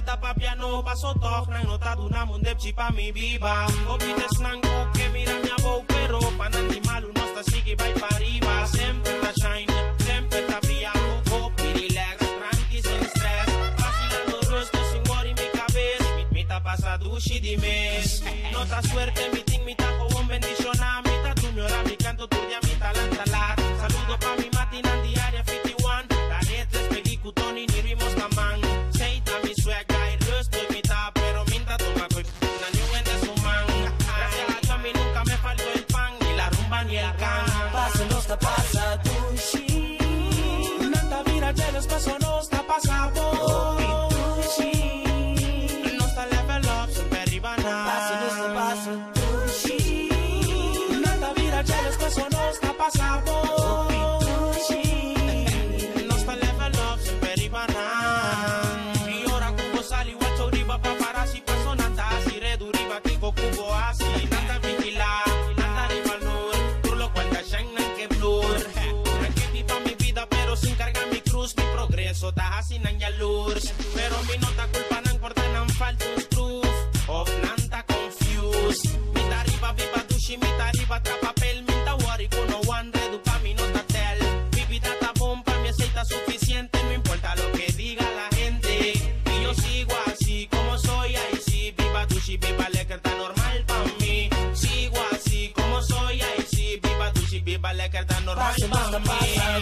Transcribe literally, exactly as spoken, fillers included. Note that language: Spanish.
Beta pa piano, paso toch, nang nota duna mundep chipa mi viva. Obites nang que mira mi abo, pero panan di malu no sta sigi vai pa arriba. Sempre ta shine, sempre ta brillando, copy relax, tranqui sin stress. Vacilando rosto sin worry mi cabeza, mi, mi ta pasa dushi di mes. Nota suerte, mi ting, mi ta con bendición a mi ta tu mi ora, mi canto tu dia, mi talanta lat. Saludo pa mi matina diaria cincuenta y uno, la letra es pegicutoni ni rimos tamang. Seita mi swag guy, rösto y mitad, pero minta toma coi na new en de su man. Gracias a Dios a mí nunca me faltó el pan, ni la rumba ni el can. Pasa no sta passa dushi, Nanta vira jealous, paso no sta pasando. No sta level up, sempre arriba na. passa no sta passa dushi, Nanta vira jealous, paso no sta pasando. No sta level up, sempre arriba na. Y ora cubo sali, guacho riba, paparazzi, paso nanta así, redu riba, kiko cubo así. Nanta vigila, nanta riba al nur, tú lo cual shine que blur. Aquí viva mi vida, pero sin cargar mi cruz, mi progreso, ta así nan ya lurs. Pero mi nota culpa nan por tan falta un proof of nanta confused. Mi tariba viva dushi, mi tariba tra papel, mi ta worry con no one redu pa mi nota tel. Mi vida ta bomba, mi aceita suficiente, no importa lo que diga la gente. Y yo sigo así como soy, ahí sí, viva dushi, viva lecker, ta normal pa mí. Sigo así como soy, ahí sí, viva dushi, viva lecker, ta normal passa no pa sta mí. passa